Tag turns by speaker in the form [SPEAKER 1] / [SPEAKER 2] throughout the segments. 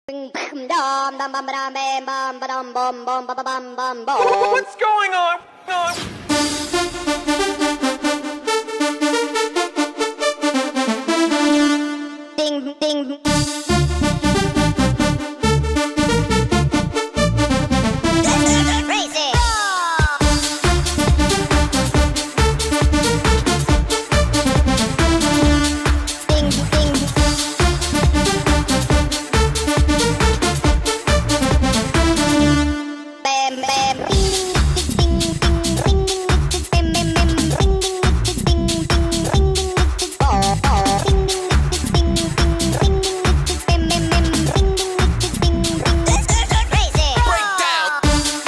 [SPEAKER 1] What's going on?
[SPEAKER 2] Ding, ding. Crazy. Ding, ding. Bam, bam. Ding, ding, ding, ding, ding, ding, ding, ding, ding, ding, ding, ding, oh, oh. Ding, ding, ding, ding, ding, ding, ding, ding, ding, ding, crazy.
[SPEAKER 1] Breakdown.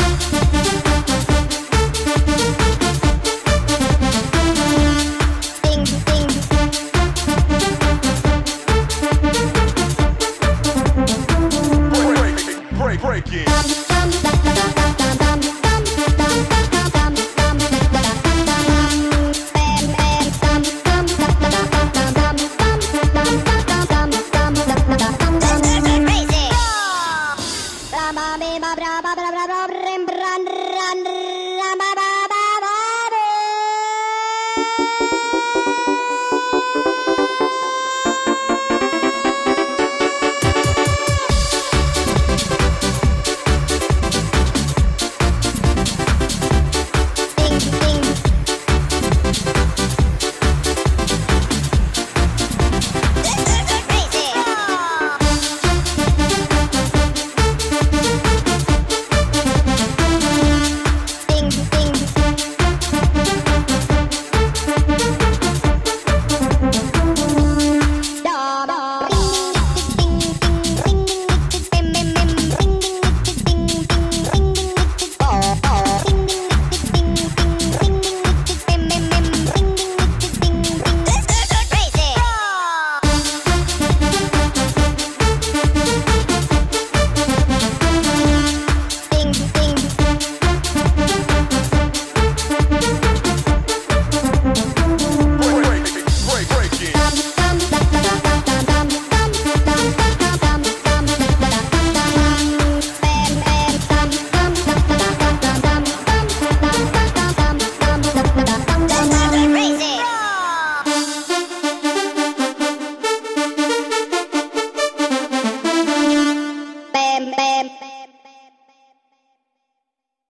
[SPEAKER 2] Ding, ding.
[SPEAKER 1] Break it.